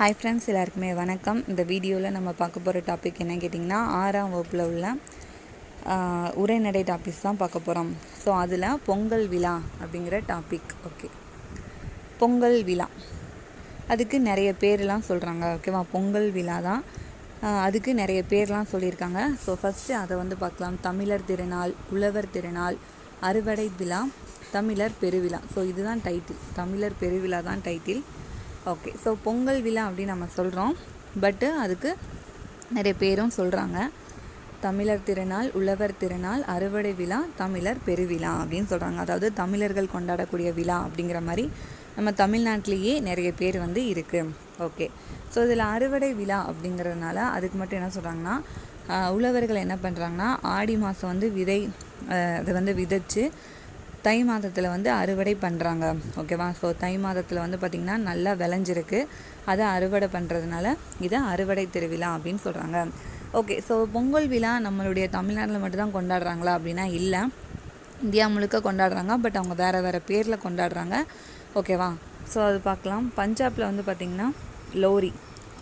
Hi friends, எல்லாருக்குமே வணக்கம். இந்த வீடியோவில் நம்ம பார்க்க போகிற டாபிக் என்ன கேட்டிங்கன்னா, 6ஆம் வகுப்பில் உள்ள உரைநடை டாபிக்ஸ் தான் பார்க்க போகிறோம். ஸோ அதில் பொங்கல் விழா அப்படிங்கிற டாபிக். ஓகே, பொங்கல் விழா அதுக்கு நிறைய பேர்லாம் சொல்கிறாங்க. ஓகேவா, பொங்கல் விழா தான், அதுக்கு நிறைய பேர்லாம் சொல்லியிருக்காங்க. ஸோ ஃபஸ்ட்டு அதை பார்க்கலாம். தமிழர் திருநாள், உழவர் திருநாள், அறுவடை விழா, தமிழர் பெருவிழா. ஸோ இதுதான் டைட்டில், தமிழர் பெருவிழா தான் டைட்டில். ஓகே, ஸோ பொங்கல் விழா அப்படின்னு நம்ம சொல்கிறோம், பட்டு அதுக்கு நிறைய பேரும் சொல்கிறாங்க. தமிழர் திருநாள், உழவர் திருநாள், அறுவடை விழா, தமிழர் பெருவிழா அப்படின்னு சொல்கிறாங்க. அதாவது தமிழர்கள் கொண்டாடக்கூடிய விழா அப்படிங்கிற மாதிரி நம்ம தமிழ்நாட்டிலேயே நிறைய பேர் இருக்குது. ஓகே, ஸோ இதில் அறுவடை விழா அப்படிங்கிறதுனால அதுக்கு மட்டும் என்ன சொல்கிறாங்கன்னா, உழவர்கள் என்ன பண்ணுறாங்கன்னா, ஆடி மாதம் அதை விதைச்சு தை மாதத்தில் அறுவடை பண்ணுறாங்க. ஓகேவா, ஸோ தை மாதத்தில் பார்த்திங்கன்னா நல்லா விளைஞ்சிருக்கு, அதை அறுவடை பண்ணுறதுனால இதை அறுவடை திருவிழா அப்படின்னு சொல்கிறாங்க. ஓகே, ஸோ பொங்கல் விழா நம்மளுடைய தமிழ்நாட்டில் மட்டும்தான் கொண்டாடுறாங்களா அப்படின்னா இல்லை, இந்தியா முழுக்க கொண்டாடுறாங்க. பட் அவங்க வேறு பேரில் கொண்டாடுறாங்க. ஓகேவா, ஸோ அது பார்க்கலாம். பஞ்சாபில் பார்த்திங்கன்னா லோரி,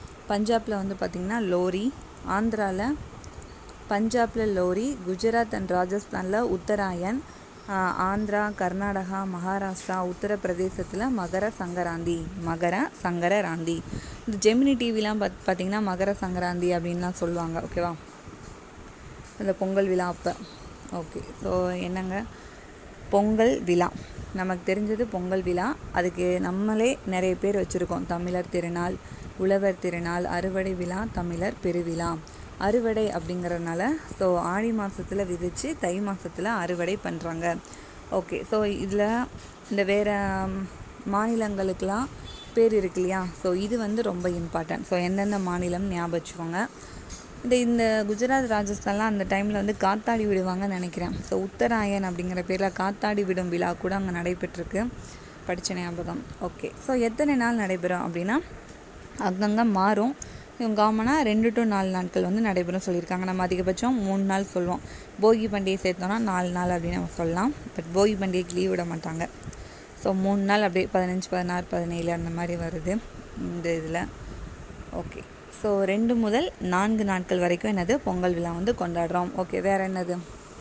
லோரி, ஆந்திராவில் பஞ்சாபில் லோரி, குஜராத் அண்ட் ராஜஸ்தானில் உத்தராயன், ஆந்திரா, கர்நாடகா, மகாராஷ்டிரா, உத்தரப்பிரதேசத்தில் மகர சங்கராந்தி. இந்த ஜெமினி டிவிலாம் பார்த்திங்கன்னா மகர சங்கராந்தி அப்படின்லாம் சொல்லுவாங்க. ஓகேவா, இந்த பொங்கல் விழா அப்போ. ஓகே, ஸோ என்னங்க பொங்கல் விழா நமக்கு தெரிஞ்சது பொங்கல் விழா. அதுக்கு நம்மளே நிறைய பேர் வச்சுருக்கோம். தமிழர் திருநாள், உழவர் திருநாள், அறுவடை விழா, தமிழர் பெருவிழா. அறுவடை அப்படிங்கிறதுனால ஸோ ஆடி மாதத்தில் விதைச்சு தை மாதத்தில் அறுவடை பண்ணுறாங்க. ஓகே, ஸோ இதில் இந்த வேறு மாநிலங்களுக்கெலாம் பேர் இருக்கு இல்லையா, ஸோ இது ரொம்ப இம்பார்ட்டன்ட். ஸோ எந்தெந்த மாநிலம் ஞாபகம் வச்சுக்கோங்க. இந்த குஜராத், ராஜஸ்தான்லாம் அந்த டைமில் காத்தாடி விடுவாங்கன்னு நினைக்கிறேன். ஸோ உத்தராயன் அப்படிங்கிற பேரில் காத்தாடி விடும் விழா கூட அங்கே நடைபெற்றிருக்கு, படித்த ஞாபகம். ஓகே, ஸோ எத்தனை நாள் நடைபெறும் அப்படின்னா அங்கங்கே மாறும். இவங்க காமனாக 2 to 4 நாட்கள் நடைபெறும் சொல்லியிருக்காங்க. நம்ம அதிகபட்சம் 3 நாள் சொல்லுவோம். போகி பண்டிகை சேர்த்தோன்னா 4 நாள் அப்படின்னு நம்ம சொல்லலாம். பட் போகி பண்டிகைக்கு லீவ் விட மாட்டாங்க. ஸோ 3 நாள் அப்படியே 15, 16, 17 அந்த மாதிரி வருது இந்த இதில். ஓகே, ஸோ 2 முதல் 4 நாட்கள் வரைக்கும் பொங்கல் விழா கொண்டாடுறோம். ஓகே, வேறு என்னது?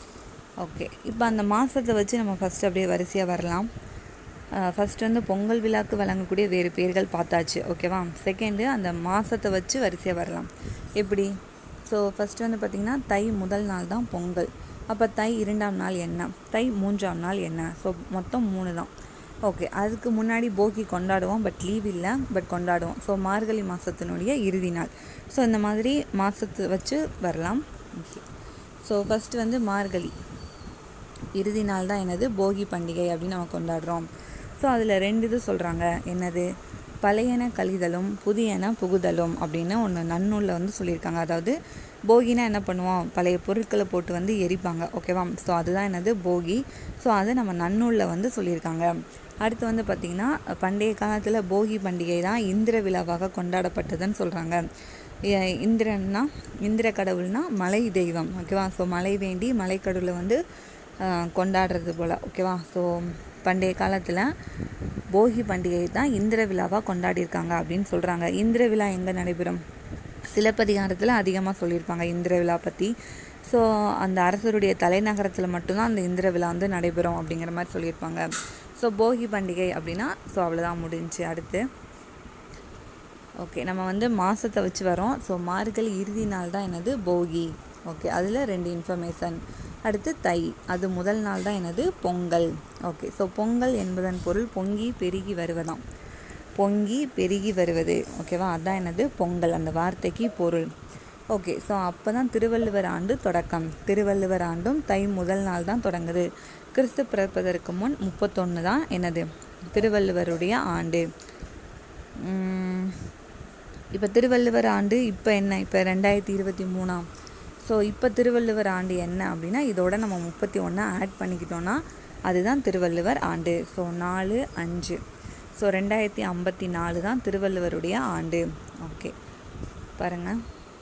ஓகே, இப்போ அந்த மாதத்தை வச்சு நம்ம ஃபஸ்ட்டு அப்படியே வரிசையாக வரலாம். ஃபஸ்ட்டு பொங்கல் விழாவுக்கு வழங்கக்கூடிய வேறு பேர்கள் பார்த்தாச்சு. ஓகேவா, செகண்டு அந்த மாதத்தை வச்சு வரிசையாக வரலாம். எப்படி? ஸோ ஃபஸ்ட்டு பார்த்திங்கன்னா தை முதல் நாள் தான் பொங்கல். அப்போ தை 2ஆம் நாள் என்ன, தை 3ஆம் நாள் என்ன? ஸோ மொத்தம் 3 தான். ஓகே, அதுக்கு முன்னாடி போகி கொண்டாடுவோம், பட் லீவ் இல்லை, பட் கொண்டாடுவோம். ஸோ மார்கழி மாதத்தினுடைய இறுதி நாள். ஸோ இந்த மாதிரி மாதத்தை வச்சு வரலாம். ஓகே, ஸோ ஃபஸ்ட்டு மார்கழி இறுதி நாள் தான் போகி பண்டிகை அப்படின்னு நம்ம கொண்டாடுறோம். ஸோ அதில் 2 இது சொல்கிறாங்க. என்னது? பழையன கழிதலும் புதியன புகுதலும் அப்படின்னு ஒன்று நன்னூலில் சொல்லியிருக்காங்க. அதாவது போகினா என்ன பண்ணுவோம், பழைய பொருட்களை போட்டு எரிப்பாங்க. ஓகேவா, ஸோ அதுதான் போகி. ஸோ அதை நம்ம நன்னூலில் சொல்லியிருக்காங்க. அடுத்து பார்த்திங்கன்னா பண்டைய காலத்தில் போகி பண்டிகை தான் இந்திர விழாவாக கொண்டாடப்பட்டதுன்னு சொல்கிறாங்க. இந்திர கடவுள்னா மலை தெய்வம். ஓகேவா, ஸோ மழை வேண்டி மலைக்கடவுளை கொண்டாடுறது போல். ஓகேவா, ஸோ பண்டைய காலத்தில் போகி பண்டிகை தான் இந்திர விழாவாக கொண்டாடியிருக்காங்க அப்படின்னு சொல்கிறாங்க. இந்திர விழா எங்கே நடைபெறும்? சிலப்பதிகாரத்தில் அதிகமாக சொல்லியிருப்பாங்க இந்திர விழா பற்றி. ஸோ அந்த அரசருடைய தலைநகரத்தில் மட்டும்தான் அந்த இந்திர விழா நடைபெறும் அப்படிங்கிற மாதிரி சொல்லியிருப்பாங்க. ஸோ போகி பண்டிகை அப்படின்னா ஸோ அவ்வளோதான், முடிஞ்சு. அடுத்து ஓகே, நம்ம மாதத்தை வச்சு வரோம். ஸோ மார்கழி இறுதி நாள் தான் போகி. ஓகே, அதில் 2 இன்ஃபர்மேஷன். அடுத்து தை, அது முதல் நாள் தான் பொங்கல். ஓகே, ஸோ பொங்கல் என்பதன் பொருள் பொங்கி பெருகி வருவதாம். பொங்கி பெருகி வருவது. ஓகேவா, அதுதான் பொங்கல், அந்த வார்த்தைக்கு பொருள். ஓகே, ஸோ அப்போ தான் திருவள்ளுவர் ஆண்டு தொடக்கம். திருவள்ளுவர் ஆண்டும் தை முதல் நாள் தான் தொடங்குது. கிறிஸ்து பிறப்பதற்கு முன் 31 தான் திருவள்ளுவருடைய ஆண்டு. இப்போ திருவள்ளுவர் ஆண்டு இப்போ என்ன, இப்போ 2023. ஸோ இப்போ திருவள்ளுவர் ஆண்டு என்ன அப்படின்னா இதோட நம்ம 31 ஆட் பண்ணிக்கிட்டோன்னா அதுதான் திருவள்ளுவர் ஆண்டு. ஸோ 4/5, ஸோ 2054 தான் திருவள்ளுவருடைய ஆண்டு. ஓகே, பாருங்கள்.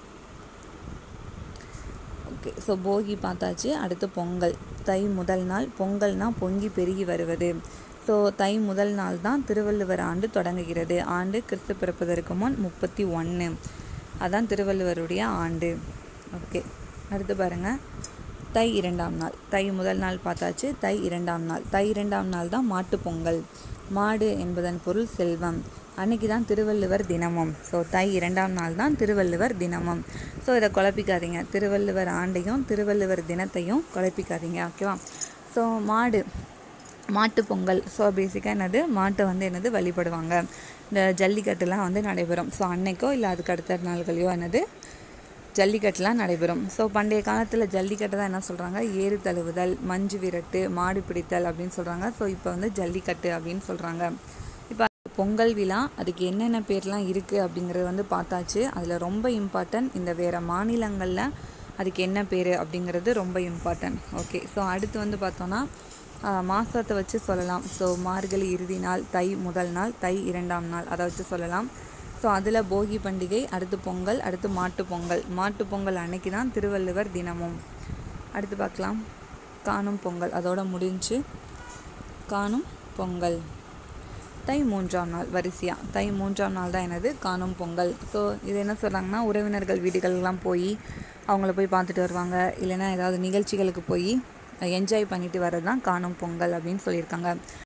ஓகே, ஸோ போகி பார்த்தாச்சு. அடுத்து பொங்கல், தை முதல் நாள். பொங்கல்னால் பொங்கி பெருகி வருவது. ஸோ தை முதல் நாள் தான் திருவள்ளுவர் ஆண்டு தொடங்குகிறது. ஆண்டு கிறிஸ்து பிறப்பதற்கு முன் 31, அதான் திருவள்ளுவருடைய ஆண்டு. ஓகே, அடுத்து பாருங்கள், தை 2ஆம் நாள். தை முதல் நாள் பார்த்தாச்சு. தை 2ஆம் நாள். தை 2ஆம் நாள் தான் மாட்டுப்பொங்கல். மாடு என்பதன் பொருள் செல்வம். அன்னைக்கு தான் திருவள்ளுவர் தினமும். ஸோ தை 2ஆம் நாள் தான் திருவள்ளுவர் தினமும். ஸோ இதை குழப்பிக்காதீங்க, திருவள்ளுவர் ஆண்டையும் திருவள்ளுவர் தினத்தையும் குழப்பிக்காதீங்க, ஓகேவா? ஸோ மாட்டுப்பொங்கல். ஸோ பேசிக்காக என்னது, மாட்டை என்னது வழிபடுவாங்க. இந்த ஜல்லிக்கட்டுலாம் நடைபெறும். ஸோ அன்னைக்கோ இல்லை அதுக்கு அடுத்த நாள்களையோ என்னது ஜல்லிக்கட்டுலாம் நடைபெறும். ஸோ பண்டைய காலத்தில் ஜல்லிக்கட்டு தான் என்ன சொல்கிறாங்க, ஏறு தழுவுதல், மஞ்சு விரட்டு, மாடு பிடித்தல் அப்படின்னு சொல்கிறாங்க. ஸோ இப்போ ஜல்லிக்கட்டு அப்படின்னு சொல்கிறாங்க. இப்போ பொங்கல் விழா அதுக்கு என்னென்ன பேர்லாம் இருக்குது அப்படிங்கிறது பார்த்தாச்சு. அதில் ரொம்ப இம்பார்ட்டன்ட் இந்த வேறு மாநிலங்களில் அதுக்கு என்ன பேர் அப்படிங்கிறது ரொம்ப இம்பார்ட்டன்ட். ஓகே, ஸோ அடுத்து பார்த்தோன்னா மாதத்தை வச்சு சொல்லலாம். ஸோ மார்கழி இறுதி நாள், தை முதல் நாள், தை 2ஆம் நாள், அதை வச்சு சொல்லலாம். ஸோ அதில் போகி பண்டிகை, அடுத்து பொங்கல், அடுத்து மாட்டுப்பொங்கல். மாட்டுப்பொங்கல் அன்னைக்கு தான் திருவள்ளுவர் தினமும். அடுத்து பார்க்கலாம் காணும் பொங்கல். அதோட முடிஞ்சு காணும் பொங்கல். தை 3ஆம் நாள் வரிசையாக. தை 3ஆம் நாள் தான் என்னது காணும் பொங்கல். ஸோ இது என்ன சொல்கிறாங்கன்னா, உறவினர்கள் வீடுகளுக்கெல்லாம் போய் அவங்கள போய் பார்த்துட்டு வருவாங்க, இல்லைன்னா ஏதாவது நிகழ்ச்சிகளுக்கு போய் என்ஜாய் பண்ணிட்டு வர்றது தான் காணும் பொங்கல் அப்படின்னு சொல்லியிருக்காங்க.